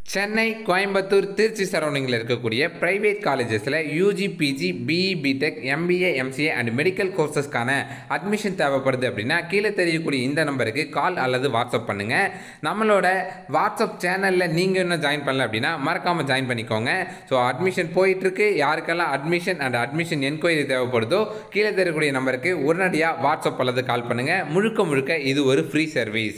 சென்னை, கோயம்புத்தூர், திருச்சி சரௌண்டிங்கில் இருக்கக்கூடிய பிரைவேட் காலேஜஸில் UG, PG, BE, BTech, MBA, MCA and medical கோர்சஸ்க்கான அட்மிஷன் தேவைப்படுது அப்படின்னா கீழே தெரியக்கூடிய இந்த நம்பருக்கு கால் அல்லது வாட்ஸ்அப் பண்ணுங்கள். நம்மளோட வாட்ஸ்அப் சேனலில் நீங்கள் இன்னும் ஜாயின் பண்ணல அப்படின்னா மறக்காமல் ஜாயின் பண்ணிக்கோங்க. ஸோ அட்மிஷன் போயிட்டுருக்கு. யாருக்கெல்லாம் அட்மிஷன் அண்ட் அட்மிஷன் என்கொயரி தேவைப்படுதோ கீழே தெரியக்கூடிய நம்பருக்கு உடனடியாக வாட்ஸ்அப் அல்லது கால் பண்ணுங்கள். முழுக்க இது ஒரு ஃப்ரீ சர்வீஸ்.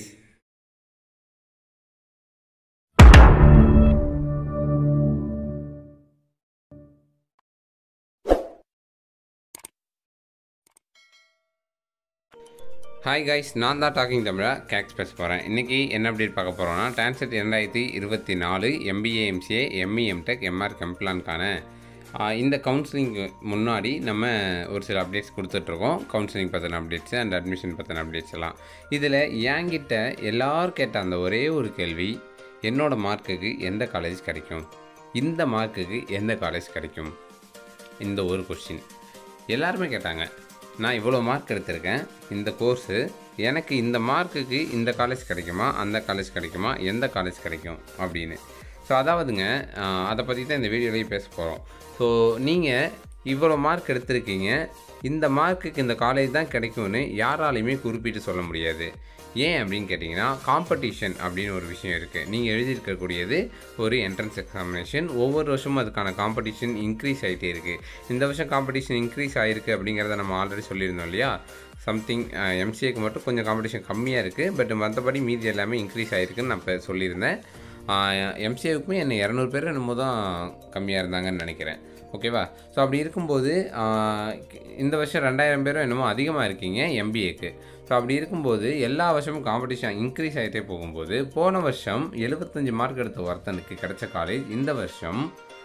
ஹாய் கைஸ், நான் தான் டாக்கிங் தமிழா கேக்ஸ் பேச போகிறேன். இன்றைக்கி என்ன அப்டேட் பார்க்க போகிறோன்னா, TANCET 2024 MBA, MCA, ME, MTech, MArch கம்ப்ளான்கான இந்த கவுன்சிலிங்க்கு முன்னாடி நம்ம ஒரு சில அப்டேட்ஸ் கொடுத்துட்ருக்கோம். கவுன்சிலிங் பற்றின அப்டேட்ஸு அண்ட் அட்மிஷன் பற்றின அப்டேட்ஸ் எல்லாம். இதில் என்கிட்ட எல்லோரும் கேட்ட அந்த ஒரே ஒரு கேள்வி, என்னோடய மார்க்குக்கு எந்த காலேஜ் கிடைக்கும், இந்த மார்க்குக்கு எந்த காலேஜ் கிடைக்கும், இந்த ஒரு கொஸ்டின் எல்லாருமே கேட்டாங்க. நான் இவ்வளோ மார்க் எடுத்திருக்கேன், இந்த கோர்ஸு எனக்கு இந்த மார்க்குக்கு இந்த காலேஜ் கிடைக்குமா, அந்த காலேஜ் கிடைக்குமா, எந்த காலேஜ் கிடைக்கும் அப்படின்னு. ஸோ அதாவதுங்க, அதை பற்றி தான் இந்த வீடியோலேயே பேச போகிறோம். ஸோ நீங்கள் இவ்வளோ மார்க் எடுத்திருக்கீங்க, இந்த மார்க்குக்கு இந்த காலேஜ் தான் கிடைக்கும்னு யாராலையுமே குறிப்பிட்டு சொல்ல முடியாது. ஏன் அப்படின்னு கேட்டிங்கன்னா, காம்படிஷன் அப்படின்னு ஒரு விஷயம் இருக்குது. நீங்கள் எழுதியிருக்கக்கூடியது ஒரு என்ட்ரன்ஸ் எக்ஸாமினேஷன். ஒவ்வொரு வருஷமும் அதுக்கான காம்படிஷன் இன்க்ரீஸ் ஆகிட்டே இருக்குது. இந்த வருஷம் காம்படிஷன் இன்க்ரீஸ் ஆகிருக்கு அப்படிங்கிறத நம்ம ஆல்ரெடி சொல்லியிருந்தோம் இல்லையா. சம்திங் எம்சிஏக்கு மட்டும் கொஞ்சம் காம்படிஷன் கம்மியாக இருக்குது, பட் மற்றபடி மீதி எல்லாமே இன்க்ரீஸ் ஆகிருக்குன்னு நான் இப்போ சொல்லியிருந்தேன். எம்சிஏவுக்குமே என்ன 200 பேர் என்னமோ தான் கம்மியாக இருந்தாங்கன்னு நினைக்கிறேன். ஓகேவா. ஸோ அப்படி இருக்கும்போது இந்த வருஷம் 2000 பேரும் என்னமோ அதிகமாக இருக்கீங்க எம்பிஏக்கு. ஸோ அப்படி இருக்கும்போது எல்லா வருஷமும் காம்படிஷன் இன்க்ரீஸ் ஆகிட்டே போகும்போது, போன வருஷம் 75 மார்க் எடுத்த ஒருத்தனுக்கு கிடைச்ச காலேஜ் இந்த வருஷம்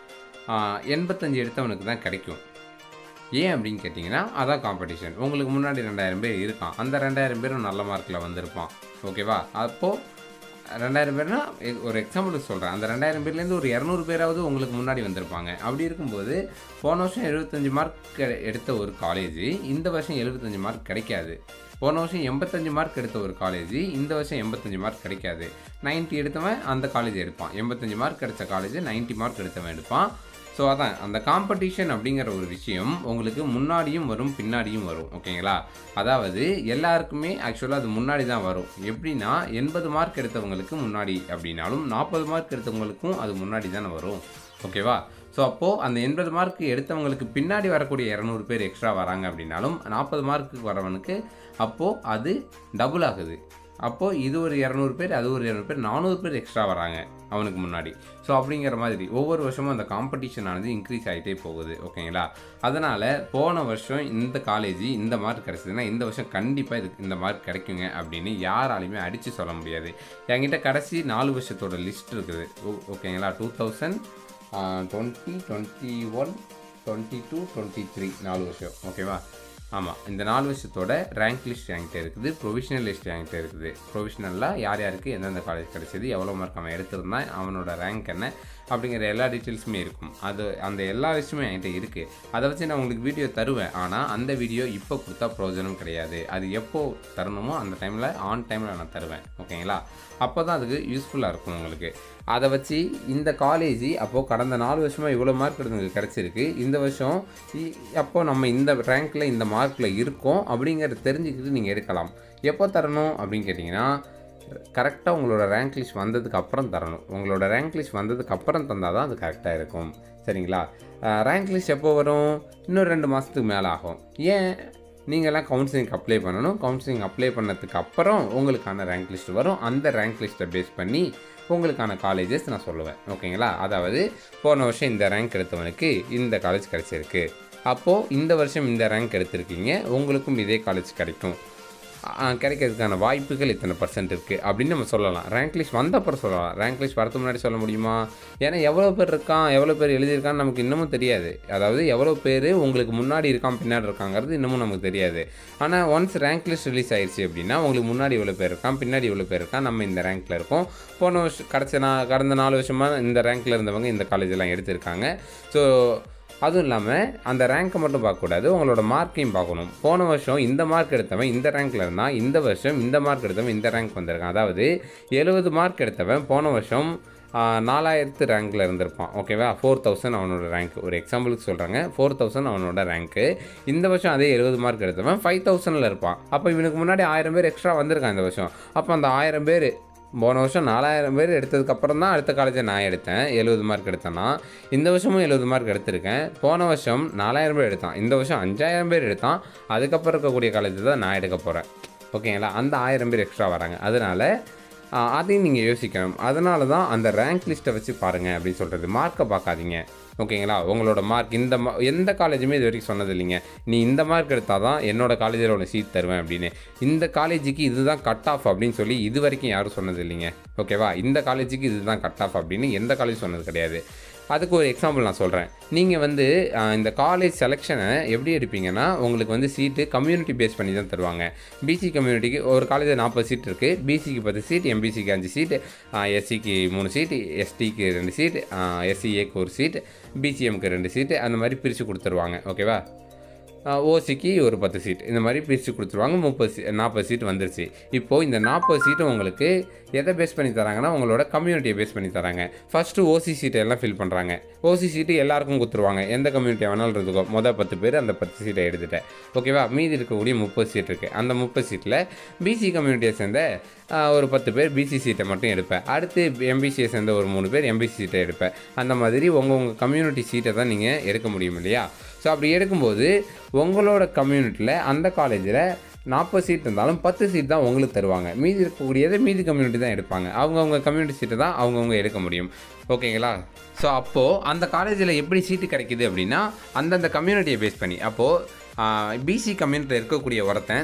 85 எடுத்தவனுக்கு தான் கிடைக்கும். ஏன் அப்படின்னு கேட்டிங்கன்னா, அதான் காம்படிஷன். உங்களுக்கு முன்னாடி 2000 பேர் இருக்கான், அந்த 2000 பேரும் நல்ல மார்க்கில் வந்திருப்பான். ஓகேவா. அப்போது 2000 பேர்னா ஒரு எக்ஸாம்பிளுக்கு சொல்கிறேன், அந்த 2000 பேர்லேருந்து ஒரு 200 பேராவது உங்களுக்கு முன்னாடி வந்திருப்பாங்க. அப்படி இருக்கும்போது போன வருஷம் 75 மார்க் எடுத்த ஒரு காலேஜ் இந்த வருஷம் 75 மார்க் கிடைக்காது. போன வருஷம் 85 மார்க் எடுத்த ஒரு காலேஜ் இந்த வருஷம் 85 மார்க் கிடைக்காது. 90 எடுத்தவன் அந்த காலேஜ் எடுப்பான், 85 மார்க் கிடைச்ச காலேஜ் 90 மார்க் எடுத்தவன் எடுப்பான். ஸோ அதான் அந்த காம்படிஷன் அப்படிங்கிற ஒரு விஷயம் உங்களுக்கு முன்னாடியும் வரும், பின்னாடியும் வரும். ஓகேங்களா. அதாவது எல்லாருக்குமே ஆக்சுவலாக அது முன்னாடி தான் வரும். எப்படின்னா 80 மார்க் எடுத்தவங்களுக்கு முன்னாடி அப்படின்னாலும் 40 மார்க் எடுத்தவங்களுக்கும் அது முன்னாடி தானே வரும். ஓகேவா. ஸோ அப்போது அந்த 80 மார்க் எடுத்தவங்களுக்கு பின்னாடி வரக்கூடிய 200 பேர் எக்ஸ்ட்ரா வராங்க அப்படின்னாலும் 40 மார்க்குக்கு வரவனுக்கு அப்போது அது டபுள் ஆகுது. அப்போது இது ஒரு 200 பேர், அது ஒரு 200 பேர், 400 பேர் எக்ஸ்ட்ரா வராங்க அவனுக்கு முன்னாடி. ஸோ அப்படிங்கிற மாதிரி ஒவ்வொரு வருஷமும் அந்த காம்படிஷனானது இன்க்ரீஸ் ஆகிட்டே போகுது. ஓகேங்களா. அதனால் போன வருஷம் இந்த காலேஜ் இந்த மார்க் கிடச்சிதுன்னா இந்த வருஷம் கண்டிப்பாக இதுக்கு இந்த மார்க் கிடைக்குங்க அப்படின்னு யாராலையுமே அடித்து சொல்ல முடியாது. என்கிட்ட கடைசி 4 வருஷத்தோட லிஸ்ட் இருக்குது. ஓகேங்களா. 2020, 21, 22, 23 4 வருஷம். ஓகேவா. ஆமாம், இந்த 4 வருஷத்தோட ரேங்க் லிஸ்ட் என்கிட்ட இருக்குது, ப்ரொவிஷனல் லிஸ்ட் என்கிட்ட இருக்குது. ப்ரொவிஷனலில் யார் யாருக்கு எந்தெந்த காலேஜ் கிடச்சிது, எவ்வளோ மார்க் அவன் எடுத்திருந்தான், அவனோட ரேங்க் என்ன அப்படிங்கிற எல்லா டீட்டெயில்ஸுமே இருக்கும். அந்த எல்லா விஷயமும் என்கிட்ட இருக்குது. அதை வச்சு நான் உங்களுக்கு வீடியோ தருவேன். ஆனால் அந்த வீடியோ இப்போ கொடுத்தா பிரயோஜனம் கிடையாது. அது எப்போ தரணுமோ அந்த டைமில் ஆன் டைமில் நான் தருவேன். ஓகேங்களா. அப்போ தான் அதுக்கு யூஸ்ஃபுல்லாக இருக்கும் உங்களுக்கு. அதை வச்சு இந்த காலேஜ் அப்போது கடந்த 4 வருஷமாக இவ்வளோ மார்க் எடுத்தவங்களுக்கு கிடச்சிருக்கு, இந்த வருஷம் அப்போது நம்ம இந்த ரேங்க்கில் இந்த மார்க்கில் இருக்கோம் அப்படிங்கிறத தெரிஞ்சுக்கிட்டு நீங்கள் எடுக்கலாம். எப்போ தரணும் அப்படின்னு கேட்டிங்கன்னா, கரெக்டாக உங்களோட ரேங்க் லிஸ்ட் வந்ததுக்கு அப்புறம் தரணும். உங்களோட ரேங்க் லிஸ்ட் வந்ததுக்கு அப்புறம் தந்தால் தான் அது கரெக்டாக இருக்கும். சரிங்களா. ரேங்க் லிஸ்ட் எப்போ வரும், இன்னும் 2 மாதத்துக்கு மேலே ஆகும். ஏன், நீங்கள்லாம் கவுன்சிலிங் அப்ளை பண்ணணும். கவுன்சிலிங் அப்ளை பண்ணதுக்கு அப்புறம் உங்களுக்கான ரேங்க் லிஸ்ட் வரும். அந்த ரேங்க் லிஸ்ட்டை பேஸ் பண்ணி உங்களுக்கான காலேஜஸ் நான் சொல்லுவேன். ஓகேங்களா. அதாவது போன வருஷம் இந்த ரேங்க் எடுத்தவனுக்கு இந்த காலேஜ் கிடச்சிருக்கு, அப்போது இந்த வருஷம் இந்த ரேங்க் எடுத்திருக்கீங்க, உங்களுக்கும் இதே காலேஜ் கிடைக்கும், கிடைக்கிறதுக்கான வாய்ப்புகள் இத்தனை % இருக்குது அப்படின்னு நம்ம சொல்லலாம். ரேங்க் லிஸ்ட் வந்த அப்புறம் சொல்லலாம். ரேங்க் லிஸ்ட் வரதுக்கு முன்னாடி சொல்ல முடியுமா? ஏன்னா எவ்வளோ பேர் இருக்கான், எவ்வளோ பேர் எழுதியிருக்கான்னு நமக்கு இன்னமும் தெரியாது. அதாவது எவ்வளோ பேர் உங்களுக்கு முன்னாடி இருக்கான், பின்னாடி இருக்காங்கிறது இன்னமும் நமக்கு தெரியாது. ஆனால் ஒன்ஸ் ரேங்க் லிஸ்ட் ரிலீஸ் ஆயிடுச்சு அப்படின்னா உங்களுக்கு முன்னாடி இவ்வளோ பேர் இருக்கான், பின்னாடி இவ்வளோ பேர் இருக்கான், நம்ம இந்த ரேங்க்கில் இருக்கோம், போன வருஷம் கடந்த 4 வருஷமாக இந்த ரேங்க்கில் இருந்தவங்க இந்த காலேஜெல்லாம் எடுத்திருக்காங்க. ஸோ அதுவும் இல்லாமல் அந்த ரேங்க்கை மட்டும் பார்க்கக்கூடாது, உங்களோட மார்க்கையும் பார்க்கணும். போன வருஷம் இந்த மார்க் எடுத்தவன் இந்த ரேங்க்கில் இருந்தால், இந்த வருஷம் இந்த மார்க் எடுத்தவன் இந்த ரேங்க் வந்திருக்கான். அதாவது 70 மார்க் எடுத்தவன் போன வருஷம் 4000 ரேங்க்கில் இருந்திருப்பான். ஓகேவா, 4000 அவனோட ரேங்க். ஒரு எக்ஸாம்பிளுக்கு சொல்கிறாங்க, 4000 அவனோட ரேங்க்கு. இந்த வருஷம் அதே 70 மார்க் எடுத்தவன் 5000ல் இருப்பான். அப்போ இவனுக்கு முன்னாடி 1000 பேர் எக்ஸ்ட்ரா வந்திருக்கான் இந்த வருஷம். அப்போ அந்த 1000 பேர், போன வருஷம் 4000 பேர் எடுத்ததுக்கப்புறம் தான் அடுத்த காலேஜை நான் எடுத்தேன். 70 மார்க் எடுத்தேன்னா இந்த வருஷமும் 70 மார்க் எடுத்திருக்கேன். போன வருஷம் 4000 பேர் எடுத்தான், இந்த வருஷம் 5000 பேர் எடுத்தான். அதுக்கப்புறம் இருக்கக்கூடிய காலேஜ் தான் நான் எடுக்க போகிறேன். ஓகேங்களா, அந்த 1000 பேர் எக்ஸ்ட்ரா வராங்க. அதனால் அதையும் நீங்கள் யோசிக்கணும். அதனால தான் அந்த ரேங்க் லிஸ்ட்டை வச்சு பாருங்கள் அப்படின்னு சொல்கிறது. மார்க்கை பார்க்காதீங்க. ஓகேங்களா, உங்களோட மார்க் எந்த காலேஜுமே இது வரைக்கும் சொன்னது இல்லைங்க, நீ இந்த மார்க் எடுத்தால் தான் என்னோட காலேஜில் உனக்கு சீட் தருவேன் அப்படின்னு. இந்த காலேஜுக்கு இதுதான் கட் ஆஃப் அப்படின்னு சொல்லி இது வரைக்கும் யாரும் சொன்னது இல்லைங்க. ஓகேவா, இந்த காலேஜுக்கு இதுதான் கட் ஆஃப் அப்படின்னு எந்த காலேஜ் சொன்னது கிடையாது. அதுக்கு ஒரு எக்ஸாம்பிள் நான் சொல்கிறேன். நீங்கள் இந்த காலேஜ் செலெக்ஷனை எப்படி எடுப்பீங்கன்னா, உங்களுக்கு சீட்டு கம்யூனிட்டி பேஸ் பண்ணி தான் தருவாங்க. பிசி கம்யூனிட்டிக்கு ஒரு காலேஜில் 40 சீட் இருக்குது. பிசிக்கு 10 சீட், எம்பிசிக்கு 5 சீட்டு, எஸ்சிக்கு 3 சீட்டு, எஸ்டிக்கு 2 சீட்டு, எஸ்சிஏக்கு 1 சீட்டு, பிசிஎம்க்கு 2 சீட்டு, அந்த மாதிரி பிரித்து கொடுத்துருவாங்க. ஓகேவா, ஓசிக்கு ஒரு 10 சீட், இந்த மாதிரி பிரித்து கொடுத்துருவாங்க. 40 சீட் வந்துருச்சு. இப்போது இந்த 40 சீட்டும் உங்களுக்கு எதை பேஸ் பண்ணி தராங்கன்னா, உங்களோட கம்யூனிட்டியை பேஸ் பண்ணி தராங்க. ஃபஸ்ட்டு ஓசி சீட்டை எல்லாம் ஃபில் பண்ணுறாங்க. ஓசி சீட்டு எல்லாருக்கும் கொடுத்துருவாங்க, எந்த கம்யூனிட்டியை வேணாலும் இருக்கோ. மொதல் 10 பேர் அந்த 10 சீட்டை எடுத்துட்டேன். ஓகேவா, மீதி இருக்கக்கூடிய 30 சீட் இருக்குது. அந்த 30 சீட்டில் பிசி கம்யூனிட்டியை சேர்ந்த ஒரு 10 பேர் பிசி சீட்டை மட்டும் எடுப்பேன். அடுத்து எம்பிசியை சேர்ந்த ஒரு 3 பேர் எம்பிசி சீட்டை எடுப்பேன். அந்த மாதிரி உங்கள் கம்யூனிட்டி சீட்டை தான் நீங்கள் எடுக்க முடியும் இல்லையா. ஸோ அப்படி எடுக்கும்போது உங்களோட கம்யூனிட்டியில் அந்த காலேஜில் 40 சீட் இருந்தாலும் 10 சீட் தான் உங்களுக்கு தருவாங்க. மீதி இருக்கக்கூடியதை மீதி கம்யூனிட்டி தான் எடுப்பாங்க. அவங்கவுங்க கம்யூனிட்டி சீட்டை தான் அவங்கவுங்க எடுக்க முடியும். ஓகேங்களா, ஸோ அப்போது அந்த காலேஜில் எப்படி சீட்டு கிடைக்கிது அப்படின்னா, அந்தந்த கம்யூனிட்டியை பேஸ் பண்ணி. அப்போது பிசி கம்யூனிட்டியில் இருக்கக்கூடிய ஒருத்தன்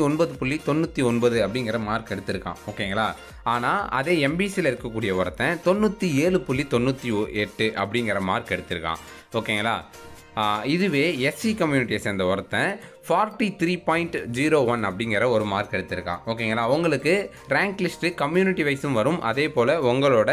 99.99 அப்படிங்கிற மார்க் எடுத்திருக்கான். ஓகேங்களா, ஆனால் அதே எம்பிசியில் இருக்கக்கூடிய ஒருத்தன் 97.98 அப்படிங்கிற மார்க் எடுத்திருக்கான். ஓகேங்களா, இதுவே எஸ்சி கம்யூனிட்டியை சேர்ந்த ஒருத்தன் 43.01 அப்படிங்கிற ஒரு மார்க் எடுத்திருக்கான். ஓகேங்களா, உங்களுக்கு ரேங்க் லிஸ்ட்டு கம்யூனிட்டி வைஸும் வரும், அதே போல் உங்களோட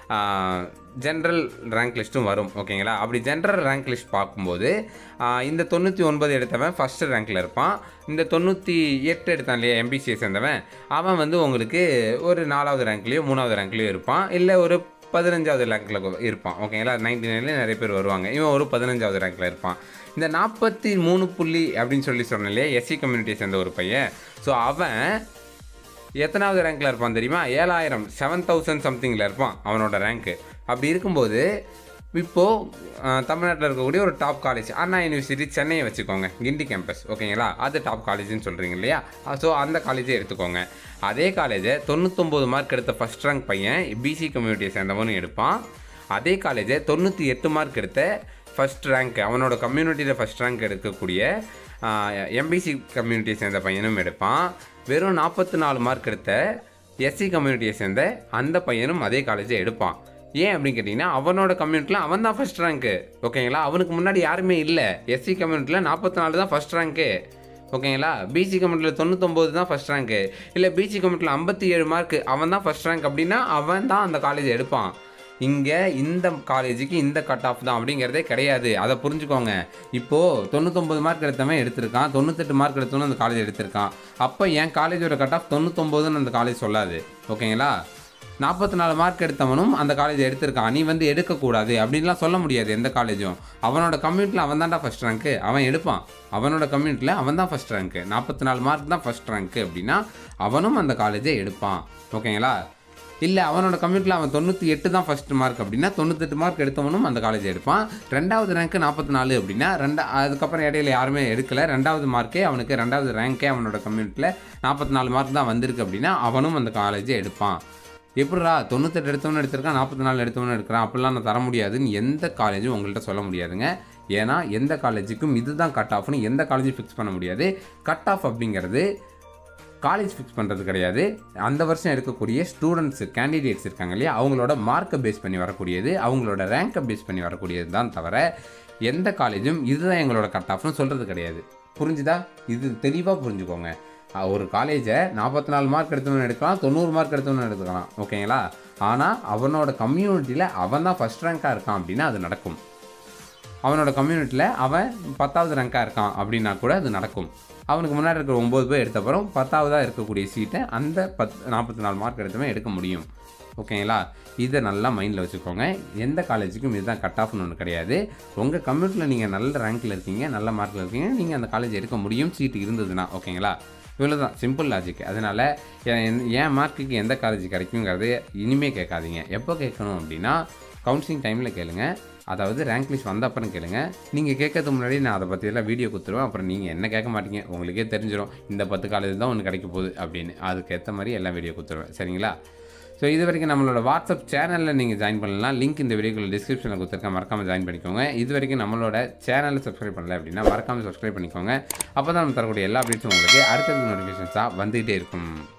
ஜென்ரல் ரேங்க் லிஸ்ட்டும் வரும். ஓகேங்களா, அப்படி ஜென்ரல் ரேங்க் லிஸ்ட் பார்க்கும்போது இந்த 99 எடுத்தவன் ஃபஸ்ட்டு ரேங்க்கில் இருப்பான். இந்த 98 எடுத்தான் இல்லையா எம்பிசியை சேர்ந்தவன், அவன் உங்களுக்கு ஒரு 4வது ரேங்க்லேயோ 3வது ரேங்க்லேயோ இருப்பான், இல்லை ஒரு 15வது ரேங்க்கில் இருப்பான். ஓகேங்களா, 99ல நிறைய பேர் வருவாங்க. இவன் ஒரு 15வது ரேங்க்கில் இருப்பான். இந்த 43 அப்படின்னு சொன்னேன் இல்லையா எஸ்சி கம்யூனிட்டியை சேர்ந்த ஒரு பையன். ஸோ அவன் எத்தனாவது ரேங்க்கில் இருப்பான் தெரியுமா? 7000 சம்திங்கில் இருப்பான் அவனோட ரேங்க்கு. அப்படி இருக்கும்போது இப்போது தமிழ்நாட்டில் இருக்கக்கூடிய ஒரு டாப் காலேஜ் அண்ணா யூனிவர்சிட்டி சென்னையை வச்சுக்கோங்க, கிண்டி கேம்பஸ். ஓகேங்களா, அது டாப் காலேஜ்னு சொல்கிறீங்க இல்லையா. ஸோ அந்த காலேஜை எடுத்துக்கோங்க. அதே காலேஜை 99 மார்க் எடுத்த ஃபஸ்ட் ரேங்க் பையன் பிசி கம்யூனிட்டியை சேர்ந்தவனும் எடுப்பான். அதே காலேஜை 98 மார்க் எடுத்த ஃபஸ்ட் ரேங்க், அவனோட கம்யூனிட்டியில் ஃபஸ்ட் ரேங்க் எடுக்கக்கூடிய எம்பிசி கம்யூனிட்டியை சேர்ந்த பையனும் எடுப்பான். வெறும் 44 மார்க் எடுத்த எஸ்சி கம்யூனிட்டியை சேர்ந்த அந்த பையனும் அதே காலேஜை எடுப்பான். ஏன் அப்படின்னு கேட்டிங்கன்னா, அவனோட கம்யூனிட்டியில் அவன் தான் ஃபஸ்ட் ரேங்க்கு. ஓகேங்களா, அவனுக்கு முன்னாடி யாருமே இல்லை. எஸ்சி கம்யூனிட்டியில் 44 தான் ஃபஸ்ட் ரேங்க்கு. ஓகேங்களா, பிசி கம்யூனிட்டியில் 99 தான் ஃபஸ்ட் ரேங்க்கு. இல்லை பிசி கம்யூனிட்டியில் 57 மார்க்கு, அவன் தான் ஃபஸ்ட் ரேங்க் அப்படின்னா அவன் தான் அந்த காலேஜை எடுப்பான். இங்கே இந்த காலேஜுக்கு இந்த கட் ஆஃப் தான் அப்படிங்கிறதே கிடையாது. அதை புரிஞ்சுக்கோங்க. இப்போது 99 மார்க் எடுத்தவன் எடுத்திருக்கான், 98 மார்க் எடுத்தவனும் அந்த காலேஜ் எடுத்திருக்கான். அப்போ என் காலேஜோட கட் ஆஃப் 99ன்னு அந்த காலேஜ் சொல்லாது. ஓகேங்களா, 44 மார்க் எடுத்தவனும் அந்த காலேஜ் எடுத்திருக்கான், நீ எடுக்கக்கூடாது அப்படின்லாம் சொல்ல முடியாது எந்த காலேஜும். அவனோட கம்யூனிட்டியில் அவன் தான்டா ஃபஸ்ட் ரேங்க்கு, அவன் எடுப்பான். அவனோட கம்யூனிட்டியில் அவன் தான் ஃபஸ்ட் ரேங்க்கு, 44 மார்க் தான் ஃபஸ்ட் ரேங்க்கு அப்படின்னா அவனும் அந்த காலேஜை எடுப்பான். ஓகேங்களா, இல்லை அவனோட கம்யூனிட்டியில் அவன் 98 தான் ஃபஸ்ட் மார்க் அப்படின்னா 98 மார்க் எடுத்தவனும் அந்த காலேஜ் எடுப்பான். ரெண்டாவது ரேங்க்கு 44 அப்படின்னா அதுக்கப்புறம் இடையில யாருமே எடுக்கலை, ரெண்டாவது மார்க்கே அவனுக்கு, ரெண்டாவது ரேங்க்கே அவனோட கம்யூனிட்டியில் 44 மார்க் தான் வந்திருக்கு அப்படின்னா அவனும் அந்த காலேஜை எடுப்பான். எப்படிரா 98 எடுத்தவனு எடுத்திருக்கான், 44 எடுத்தவனு எடுக்கிறான், அப்படிலாம் நான் தர முடியாதுன்னு எந்த காலேஜும் உங்கள்கிட்ட சொல்ல முடியாதுங்க. ஏன்னா எந்த காலேஜுக்கும் இதுதான் கட் ஆஃப்னு எந்த காலேஜும் ஃபிக்ஸ் பண்ண முடியாது. கட் ஆஃப் அப்படிங்கிறது காலேஜ் ஃபிக்ஸ் பண்ணுறது கிடையாது. அந்த வருஷம் எடுக்கக்கூடிய ஸ்டூடெண்ட்ஸு, கேண்டிடேட்ஸ் இருக்காங்க இல்லையா, அவங்களோட மார்க்கை பேஸ் பண்ணி வரக்கூடியது, அவங்களோட ரேங்கை பேஸ் பண்ணி வரக்கூடியது தான் தவிர எந்த காலேஜும் இதுதான் எங்களோட கட் ஆஃப்னு சொல்கிறது கிடையாது. புரிஞ்சுதா? இது தெளிவாக புரிஞ்சுக்கோங்க. ஒரு காலேஜை 44 மார்க் எடுத்தவனு எடுக்கலாம், 90 மார்க் எடுத்தவனு எடுத்துக்கலாம். ஓகேங்களா, ஆனால் அவனோட கம்யூனிட்டியில் அவன் தான் ஃபஸ்ட் ரேங்காக இருக்கான் அப்படின்னா அது நடக்கும். அவனோட கம்யூனிட்டியில் அவன் 10வது ரேங்காக இருக்கான் அப்படின்னா கூட அது நடக்கும். அவனுக்கு முன்னாடி இருக்கிற 9 பேர் எடுத்தப்பறம் 10வதாக இருக்கக்கூடிய சீட்டை அந்த 44 மார்க் எடுத்தவன் எடுக்க முடியும். ஓகேங்களா? இதை நல்லா மைண்டில் வச்சுக்கோங்க. எந்த காலேஜுக்கும் இதுதான் கட் ஆஃப்னு ஒன்று கிடையாது. உங்கள் கம்ப்யூட்டரில் நீங்கள் நல்ல ரேங்க்கில் இருக்கீங்க, நல்ல மார்க்கில் இருக்கீங்க, நீங்கள் அந்த காலேஜ் எடுக்க முடியும் சீட்டு இருந்ததுன்னா. ஓகேங்களா? இவ்வளோ தான் சிம்பிள் லாஜிக். அதனால் என் மார்க்குக்கு எந்த காலேஜ் கிடைக்குங்கிறது இனிமேல் கேட்காதீங்க. எப்போ கேட்கணும் அப்படின்னா கவுன்சிலிங் டைமில் கேளுங்க. அதாவது ரேங்க் லிஸ்ட் வந்த அப்புறம் கேளுங்க. நீங்கள் கேட்கறதுக்கு முன்னாடி நான் அதை பற்றியெல்லாம் வீடியோ கொடுத்துருவேன். அப்புறம் நீங்கள் என்ன கேட்க மாட்டீங்க, உங்களுக்கே தெரிஞ்சிடும் இந்த 10 காலேஜ் தான் ஒன்று கிடைக்க போகுது அப்படின்னு. அதுக்கேற்ற மாதிரி எல்லாம் வீடியோ கொடுத்துருவேன். சரிங்களா? ஸோ இது வரைக்கும் நம்மளோட வாட்ஸ்அப் சேனலில் நீங்கள் ஜாயின் பண்ணலாம். லிங்க் இந்த வீடியோக்குள்ள டிஸ்கிரிப்ஷனில் கொடுத்துருக்கேன். மறக்காமல் ஜாயின் பண்ணிக்கோங்க. இது வரைக்கும் நம்மளோட சேனலை சப்ஸ்கிரைப் பண்ணல அப்படின்னா மறக்காமல் சப்ஸ்கிரைப் பண்ணிக்கோங்க. அப்போ தான் நம்ம தரக்கூடிய எல்லா அப்டேட்ஸும் உங்களுக்கு அடுத்தடுத்த நோட்டிஃபிகேஷன்ஸாக வந்துகிட்டே இருக்கும்.